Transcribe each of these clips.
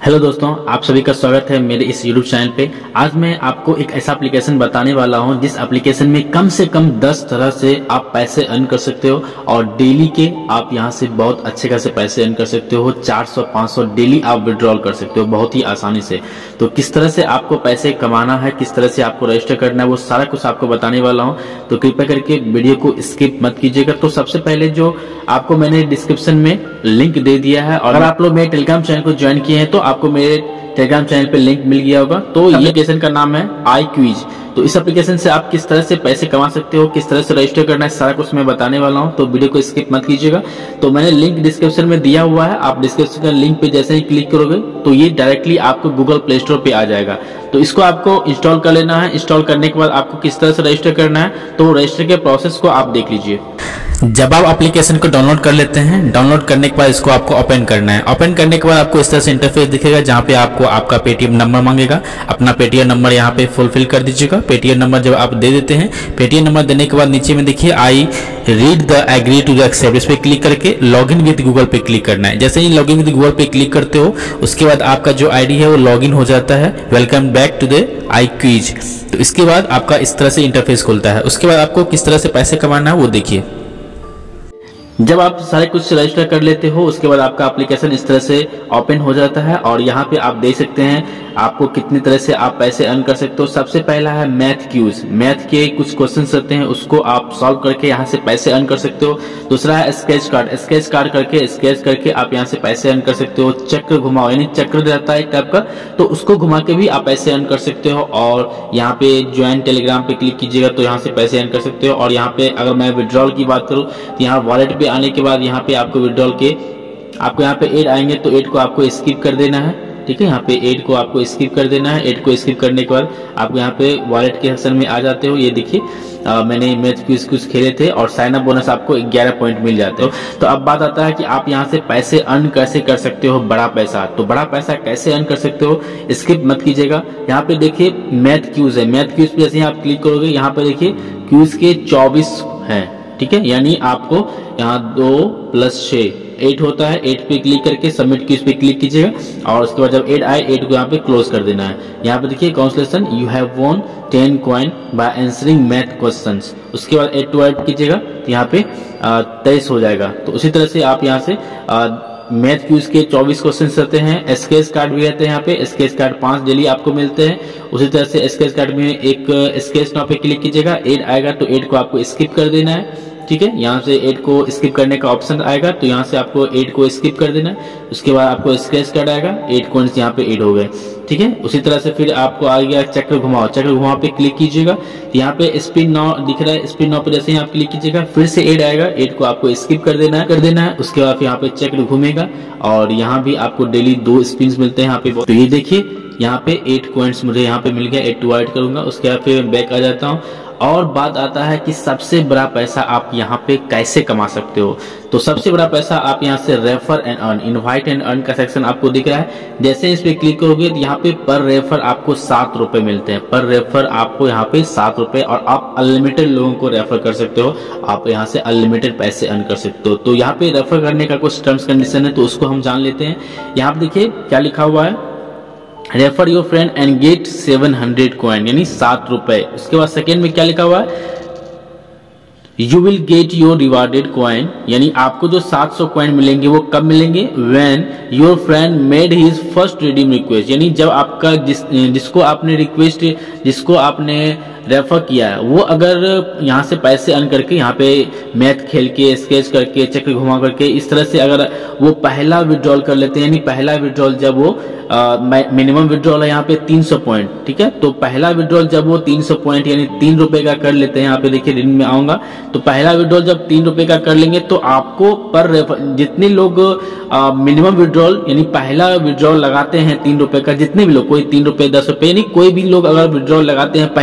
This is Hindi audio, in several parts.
हेलो दोस्तों, आप सभी का स्वागत है मेरे इस YouTube चैनल पे। आज मैं आपको एक ऐसा एप्लीकेशन बताने वाला हूं जिस एप्लीकेशन में कम से कम 10 तरह से आप पैसे अर्न कर सकते हो और डेली के आप यहां से बहुत अच्छे खासे पैसे अर्न कर सकते हो। 400-500 डेली आप विड्रॉल कर सकते हो बहुत ही आसानी से। तो किस तरह से आपको पैसे कमाना है, किस तरह से आपको रजिस्टर करना है, वो सारा कुछ आपको बताने वाला हूँ। तो कृपया करके वीडियो को स्किप मत कीजिएगा। तो सबसे पहले जो आपको मैंने डिस्क्रिप्शन में लिंक दे दिया है, और अगर आप लोग मेरे टेलीग्राम चैनल को ज्वाइन किए हैं तो आपको मेरे टेलीग्राम चैनल पे लिंक मिल गया होगा। तो ये एप्लीकेशन का नाम है iQuiz। तो इस एप्लीकेशन से आप किस तरह से पैसे कमा सकते हो, किस तरह से रजिस्टर करना है, सारा कुछ मैं बताने वाला हूं। तो वीडियो को स्किप मत कीजिएगा। तो मैंने लिंक डिस्क्रिप्शन में दिया हुआ है, आप डिस्क्रिप्शन का लिंक पे जैसे ही क्लिक करोगे तो ये डायरेक्टली आपको गूगल प्ले स्टोर पे आ जाएगा। तो इसको आपको इंस्टॉल कर लेना है। इंस्टॉल करने के बाद आपको किस तरह से रजिस्टर करना है, तो रजिस्टर के प्रोसेस को आप देख लीजिए। जब आप एप्लीकेशन को डाउनलोड कर लेते हैं, डाउनलोड करने के बाद इसको आपको ओपन करना है। ओपन करने के बाद आपको इस तरह से इंटरफेस दिखेगा जहां पे आपको आपका पेटीएम नंबर मांगेगा। अपना पेटीएम नंबर यहां पे फुलफिल कर दीजिएगा। पेटीएम नंबर जब आप दे देते हैं, पेटीएम नंबर देने के बाद नीचे में देखिए I read the agree to the accept, इस पे क्लिक करके लॉगिन विद गूगल पे क्लिक करना है। जैसे ही लॉगिन विद गूगल पे क्लिक करते हो उसके बाद आपका जो आईडी है वो लॉगिन हो जाता है। Welcome back to the iQuiz। तो इसके बाद आपका इस तरह से इंटरफेस खुलता है। उसके बाद आपको किस तरह से पैसे कमाना है वो देखिए। जब आप सारे कुछ रजिस्टर कर लेते हो उसके बाद आपका एप्लीकेशन इस तरह से ओपन हो जाता है, और यहाँ पे आप देख सकते हैं आपको कितनी तरह से आप पैसे अर्न कर सकते हो। सबसे पहला है मैथ क्यूज। मैथ के कुछ क्वेश्चंस रहते हैं, उसको आप सॉल्व करके यहाँ से पैसे अर्न कर सकते हो। दूसरा है स्केच कार्ड। स्केच कार्ड करके स्केच करके आप यहाँ से पैसे अर्न कर सकते हो। चक्र घुमाओ, यानी चक्र रहता है एक टाइप का, तो उसको घुमा के भी आप पैसे अर्न कर सकते हो। और यहाँ पे ज्वाइन टेलीग्राम पे क्लिक कीजिएगा तो यहाँ से पैसे अर्न कर सकते हो। और यहाँ पे अगर मैं विड्रॉल की बात करूँ तो यहाँ वॉलेट पे आने के बाद यहाँ पे आपको विड्रॉल के आपको यहाँ पे एड आएंगे तो एड को आपको स्किप कर देना है। ठीक है, यहाँ पे एड को आपको स्किप कर देना है। एड को स्किप करने के बाद आप यहाँ पे वॉलेट के सेक्शन में आ जाते हो। ये देखिए मैंने मैथ क्विज कुछ खेले थे और साइन अप बोनस आपको 11 पॉइंट मिल जाते हो। तो अब बात आता है कि आप यहाँ से पैसे अर्न कैसे कर सकते हो, बड़ा पैसा। तो बड़ा पैसा कैसे अर्न कर सकते हो, स्किप मत कीजिएगा। यहाँ पे देखिए मैथ क्यूज है। मैथ क्यूज पे जैसे ही आप क्लिक करोगे यहाँ पे देखिए क्यूज के 24 हैं। ठीक है, यानी आपको यहाँ 2 + 6 8 होता है। 8 पे क्लिक करके सबमिट की उस पे क्लिक कीजिएगा और उसके बाद जब 8 आए 8 को यहाँ पे क्लोज कर देना है। यहाँ पे देखिए consolation you have won 10 coin by answering math questions. उसके बाद 8 to 8 कीजिएगा तो यहाँ पे 23 हो जाएगा। तो उसी तरह से आप यहाँ से मैथ क्यूज के 24 क्वेश्चन रहते हैं। स्केच कार्ड भी रहते हैं। यहाँ पे स्केच कार्ड 5 डेली आपको मिलते हैं। उसी तरह से स्केच कार्ड में एक स्केच नाउ पे क्लिक कीजिएगा, 8 आएगा तो 8 को आपको स्किप कर देना है। ठीक है, यहाँ से 8 को स्किप करने का ऑप्शन आएगा तो यहाँ से आपको 8 को स्किप कर देना है। उसके बाद आपको स्केच कार्ड आएगा, 8 कॉइन्स यहाँ पे ऐड हो गए। ठीक है, उसी तरह से फिर आपको आ गया चक्र घुमाओ। चक्र घुमाओ पे क्लिक कीजिएगा, यहाँ पे स्पिन नाउ दिख रहा है। स्पिन नाउ पे जैसे ही आप क्लिक कीजिएगा फिर से 8 आएगा, 8 को आपको स्किप कर देना है। उसके बाद यहाँ पे चक्र घूमेगा और यहाँ भी आपको डेली 2 स्पिन मिलते हैं यहाँ पे। तो ये देखिए यहाँ पे 8 कॉइन्स मुझे यहाँ पे मिल गया। 8 to 8 करूंगा, उसके बाद फिर बैक आ जाता हूँ। और बात आता है कि सबसे बड़ा पैसा आप यहाँ पे कैसे कमा सकते हो। तो सबसे बड़ा पैसा आप यहाँ से refer and earn, invite and earn का सेक्शन आपको दिख रहा है। जैसे इस पे क्लिक करोगे तो यहाँ पे पर रेफर आपको 7 रुपए मिलते हैं। पर रेफर आपको यहाँ पे 7 रुपए, और आप अनलिमिटेड लोगों को रेफर कर सकते हो। आप यहाँ से अनलिमिटेड पैसे अर्न कर सकते हो। तो यहाँ पे रेफर करने का कुछ टर्म्स कंडीशन है तो उसको हम जान लेते हैं। यहाँ पे देखिए क्या लिखा हुआ है, refer your friend and get 700 coin, यानी 7 रुपए। उसके बाद सेकेंड में क्या लिखा हुआ है, you will get your rewarded coin, यानी आपको जो 700 कॉइन मिलेंगे वो कब मिलेंगे, when your friend made his first redeem request, यानी जब आपका जिसको आपने रेफर किया है वो अगर यहाँ से पैसे अर्न करके यहाँ पे मैथ खेल के स्केच करके चक्र घुमा करके इस तरह से अगर वो पहला विड्रॉल कर लेते हैं, यानी पहला विड्रॉल जब वो मिनिमम विड्रॉल है यहाँ पे 300 पॉइंट। ठीक है, तो पहला विड्रॉल जब वो 300 पॉइंट यानी 3 रुपए का कर लेते हैं, यहाँ पे देखिए रिडीम में आऊंगा तो पहला विड्रॉल जब 3 रुपए का कर लेंगे तो आपको पर जितने लोग मिनिमम विड्रॉल यानी पहला विड्रॉल लगाते हैं 3 रुपए का, जितने भी लोग, कोई 3 रुपए 10 रुपए, यानी कोई भी लोग अगर विड्रॉल लगाते हैं पहला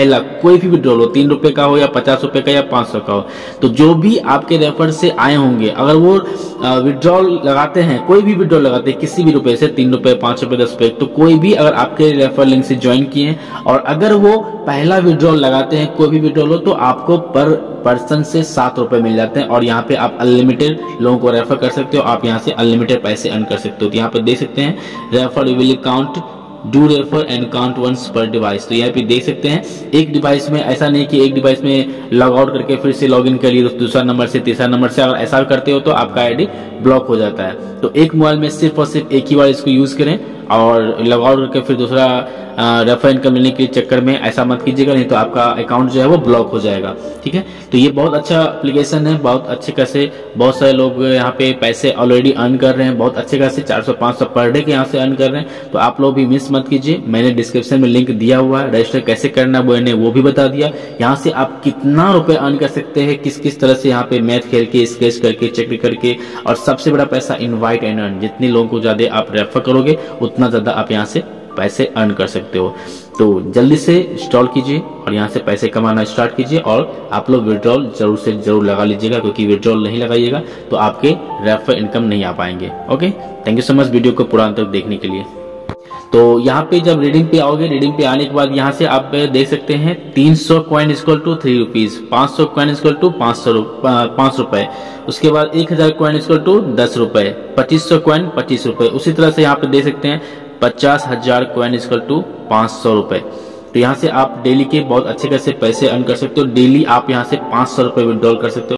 कोई भी विड्रॉल हो, 3 रुपए का हो या 50 रुपए का या 500 का हो, तो जो भी आपके रेफर से आए होंगे, अगर वो विड्रॉल लगाते हैं, कोई भी विड्रॉल लगाते हैं किसी भी रुपए से, 3 रुपए, 5 रुपए, 10 रुपए, तो कोई भी अगर आपके रेफर लिंक से ज्वाइन किए हैं और अगर वो पहला विड्रॉल लगाते हैं, कोई भी विड्रॉल हो, तो आपको पर पर्सन से 7 रुपए मिल जाते हैं और यहाँ पे आप अनलिमिटेड लोगों को रेफर कर सकते हो। आप यहाँ से अनलिमिटेड पैसे अर्न कर सकते हो। तो यहाँ पे देख सकते हैं refer will count, do refer and count once per device. तो यहाँ पे देख सकते हैं एक डिवाइस में, ऐसा नहीं कि एक डिवाइस में लॉग आउट करके फिर से लॉग इन कर लिए दूसरा नंबर से, तीसरा नंबर से, अगर ऐसा करते हो तो आपका आईडी ब्लॉक हो जाता है। तो एक मोबाइल में सिर्फ और सिर्फ एक ही बार इसको यूज करें और लॉग आउट करके फिर दूसरा रेफर इनकम लेने के चक्कर में ऐसा मत कीजिएगा, नहीं तो आपका अकाउंट जो है वो ब्लॉक हो जाएगा। ठीक है, तो ये बहुत अच्छा एप्लीकेशन है, बहुत अच्छे खासे बहुत सारे लोग यहाँ पे पैसे ऑलरेडी अर्न कर रहे हैं, बहुत अच्छे खासे 400-500 पर डे के यहाँ से अर्न कर रहे हैं। तो आप लोग भी मिस मत कीजिए, मैंने डिस्क्रिप्शन में लिंक दिया हुआ है, रजिस्टर कैसे करना मैंने वो भी बता दिया। यहाँ से आप कितना रुपए अर्न कर सकते हैं, किस किस तरह से यहाँ पे मैथ खेल के, स्केच करके, चेक करके, और सबसे बड़ा पैसा इनवाइट एंड अर्न। जितने लोगों को ज्यादा आप रेफर करोगे उतना ज्यादा आप यहाँ से पैसे अर्न कर सकते हो। तो जल्दी से इंस्टॉल कीजिए और यहाँ से पैसे कमाना स्टार्ट कीजिए और आप लोग विड्रॉल जरूर से जरूर लगा लीजिएगा, क्योंकि विड्रॉल नहीं लगाइएगा तो आपके रेफर इनकम नहीं आ पाएंगे। Okay, thank you so much video को पूरा अंत तक देखने के लिए। तो यहाँ पे जब रीडिंग पे आओगे, रीडिंग पे आने के बाद यहाँ से आप देख सकते हैं 300 coin equal to 3 rupees, 500 coin equal to 5 रुपए, उसके बाद 1000 कॉइन इक्वल टू 10 रुपए, 2500 कॉइन 25 रुपए। उसी तरह से यहाँ पे देख सकते हैं 50,000 कॉइन इक्वल टू 500 रुपए। तो यहाँ से आप डेली के बहुत अच्छे खासे पैसे अर्न कर सकते हो। डेली आप यहाँ से 500 रुपए विड्रॉल कर सकते हो।